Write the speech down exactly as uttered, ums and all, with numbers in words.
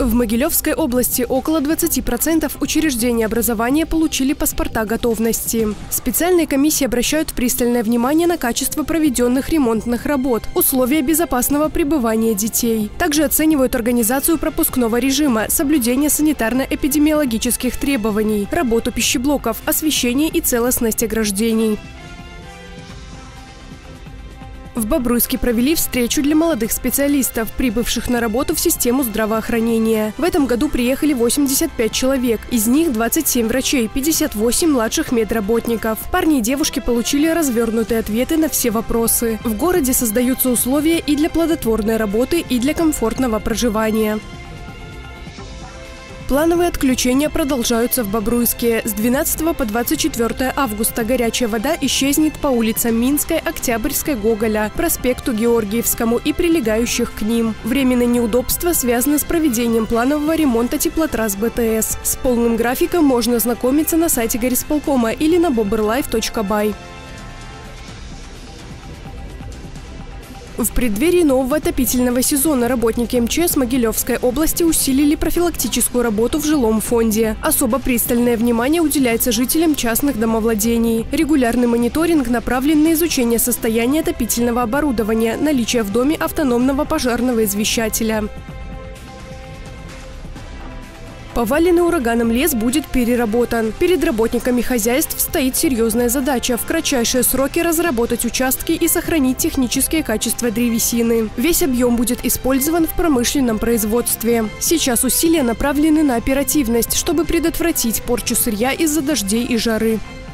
В Могилевской области около двадцати процентов учреждений образования получили паспорта готовности. Специальные комиссии обращают пристальное внимание на качество проведенных ремонтных работ, условия безопасного пребывания детей. Также оценивают организацию пропускного режима, соблюдение санитарно-эпидемиологических требований, работу пищеблоков, освещение и целостность ограждений. В Бобруйске провели встречу для молодых специалистов, прибывших на работу в систему здравоохранения. В этом году приехали восемьдесят пять человек, из них двадцать семь врачей, пятьдесят восемь младших медработников. Парни и девушки получили развернутые ответы на все вопросы. В городе создаются условия и для плодотворной работы, и для комфортного проживания. Плановые отключения продолжаются в Бобруйске. С двенадцатого по двадцать четвёртое августа горячая вода исчезнет по улицам Минской, Октябрьской, Гоголя, проспекту Георгиевскому и прилегающих к ним. Временные неудобства связаны с проведением планового ремонта теплотрасс БТС. С полным графиком можно ознакомиться на сайте горисполкома или на бобрлайф точка бай. В преддверии нового отопительного сезона работники эм че эс Могилевской области усилили профилактическую работу в жилом фонде. Особо пристальное внимание уделяется жителям частных домовладений. Регулярный мониторинг направлен на изучение состояния отопительного оборудования, наличие в доме автономного пожарного извещателя. Поваленный ураганом лес будет переработан. Перед работниками хозяйств стоит серьезная задача – в кратчайшие сроки разработать участки и сохранить технические качества древесины. Весь объем будет использован в промышленном производстве. Сейчас усилия направлены на оперативность, чтобы предотвратить порчу сырья из-за дождей и жары.